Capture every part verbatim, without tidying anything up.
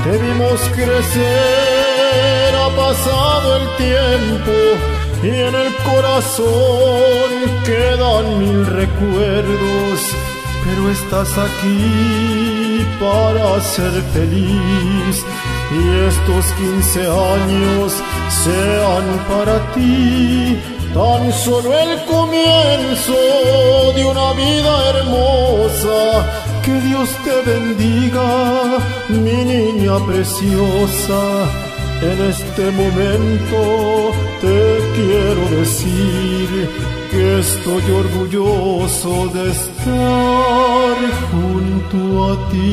Te vimos crecer, ha pasado el tiempo y en el corazón quedan mil recuerdos, pero estás aquí para ser feliz y estos quince años sean para ti tan solo el comienzo de una vida hermosa. Que Dios te bendiga, mi niña preciosa. En este momento te quiero decir que estoy orgulloso de estar junto a ti.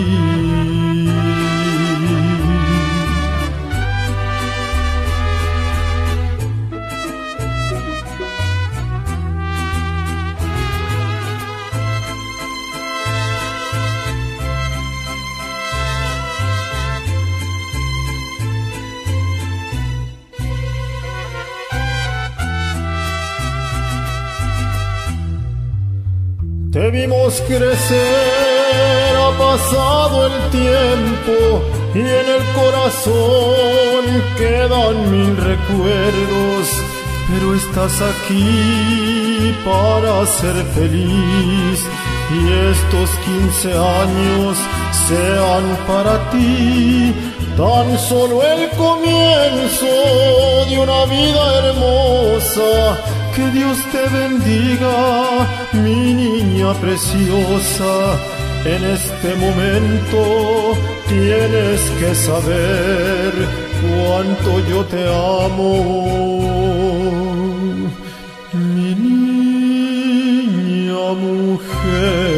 Te vimos crecer, ha pasado el tiempo y en el corazón quedan mil recuerdos, pero estás aquí para ser feliz y estos quince años sean para ti tan solo el comienzo de una vida hermosa. Que Dios te bendiga, mi niña preciosa. En este momento tienes que saber cuánto yo te amo, mi niña mujer.